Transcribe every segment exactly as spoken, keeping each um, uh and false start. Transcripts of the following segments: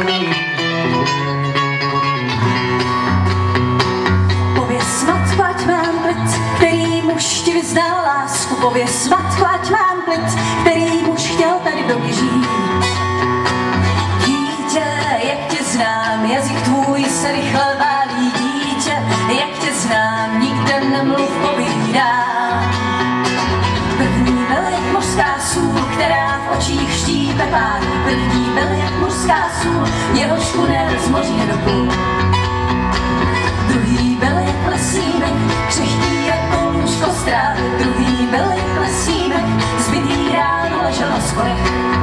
Pověz, matko, ať mám klid, který muž ti vyznal lásku. Pověz, matko, ať mám klid, který muž chtěl tady v domě žít. Dítě, jak tě znám, jazyk tvůj se rychle válí. Dítě, jak tě znám, nikde nemluv, povídám. První byl jak mořská sůl, která v očích štípe pálí. První byl jak mořská sůl, jehož tunel z moří nedopůl. Druhý byl jak lesínek, křehký jako lůžko strávy. Druhý byl jak lesínek, zbytý ráno ležel na schodech.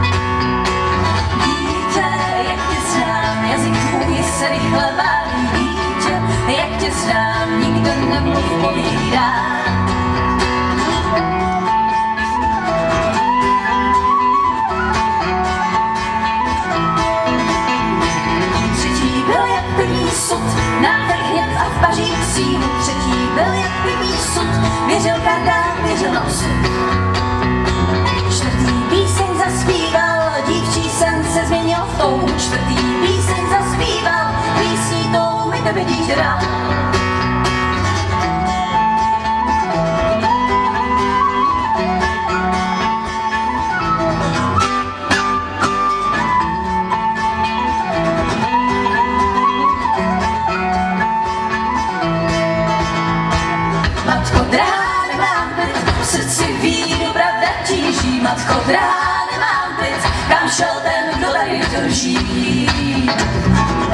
Dítě, jak tě znám, jazyk tvůj se rychle válí. Dítě, jak tě znám, nikdo nemluv, povídám. Nádech hněv a v pařích sílu. Třetí byl jak pivý sud, věřil kardám, věřil na osud. Čtvrtý píseň zaspíval, dívčí sen se změnil v touhu. Čtvrtý píseň zaspíval, písní tou mi tebe dítě dal. Matko drahá, nemám klid, kam šel ten, kdo tady drží.